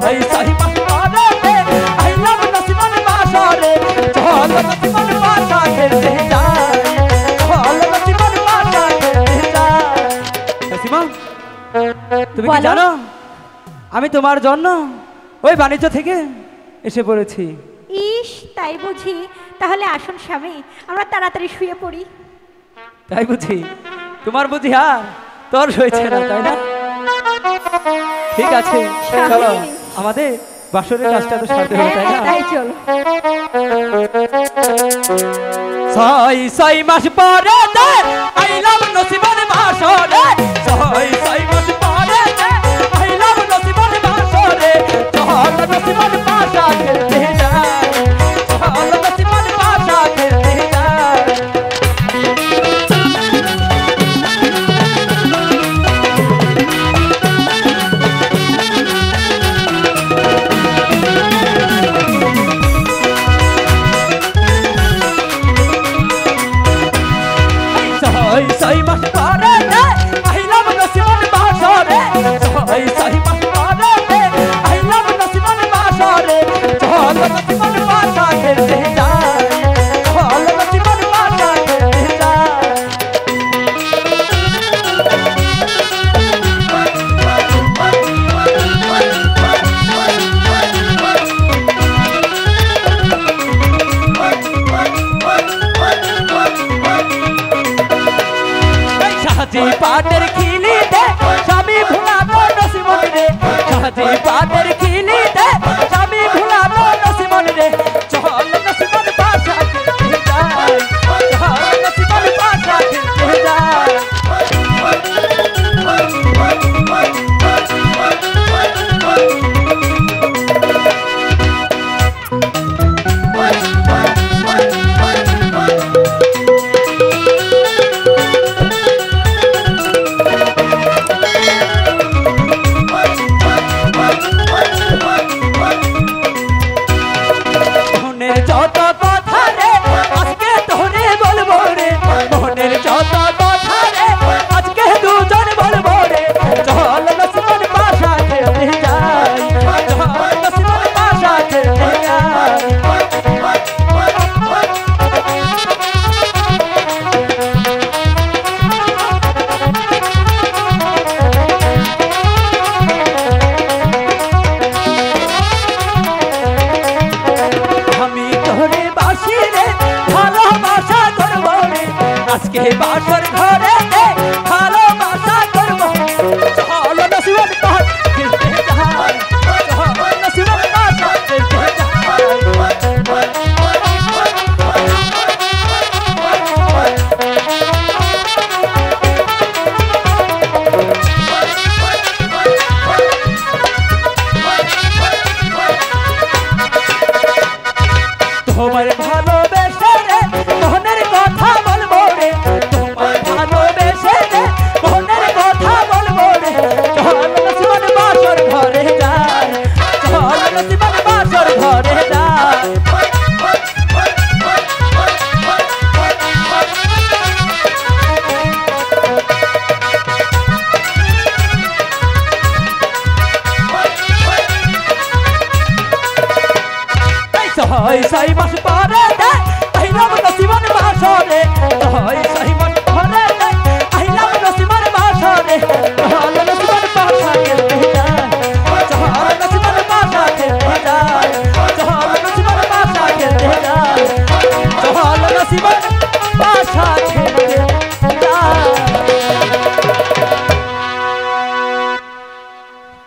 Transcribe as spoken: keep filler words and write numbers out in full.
ছয় ছয় মাস পরে আইলাম নসিমন বাসরে চল নসিমন বাসা খেলতে যাই চল নসিমন বাসা খেলতে যাই। নসিমা তুমি কি জানো আমি তোমার জন্য ওই বাণিজ্য থেকে এসে পড়েছি। ইস তাই বুঝি, তাহলে আসুন স্বামী আমরা তাড়াতাড়ি শুয়ে পড়ি। তাই বুঝি, তোমার বুঝি হ্যাঁ তোর হয়েছে না তাই না? ঠিক আছে চলো আমাদের বাসরের কাজটা তো সারতে হবে তাই না? তাই চলো। ছয় ছয় মাস পরে আইলাম নসিমন বাসরে ছয় ছয় মাস পরে আইলাম নসিমন বাসরে চল নসিমন বাসা খেলতে যাই চল নসিমন বাসা খেলতে যাই। ছয় ছয় মাস পরে আইলাম নসিমন বাসরে ছয় ছয় মাস পরে আইলাম নসিমন বাসরে চল নসিমন বাসা খেলতে যাই চল নসিমন বাসা খেলতে যাই। সাজি পাটের খিলি দে স্বামী ভুলাবো নসিমন রে সাজি পাটের খিলি দে স্বামী ভুলাবো নসিমন রে চল নসিমন বাসা খেলতে যাই চল নসিমন বাসা খেলতে যাই। মনের যত কথা রে আজকে তোরে বলবো রে মনের যত কথা রে আজকে দুজন বলবো রে চল নসিমন বাসা খেলতে যাই চল নসিমন বাসা খেলতে যাই। আমি তোরে বাসি রে ভালোবাসা করবো রে আজকে বাসর ঘরে ভালোবাসা করবো চল নসিমন বাসা খেলতে যাই চল নসিমন বাসা খেলতে যাই। তোমার ভালোবেসে রে মনের কথা বলবো রে তোমার ভালোবেসে রে মনের কথা বলবো রে চল নসিমন বাসর ঘরে যাই চল নসিমন বাসর ঘরে যাই। ছয় ছয় মাস পরে আইলাম নসিমন বাসরে ছয় ছয়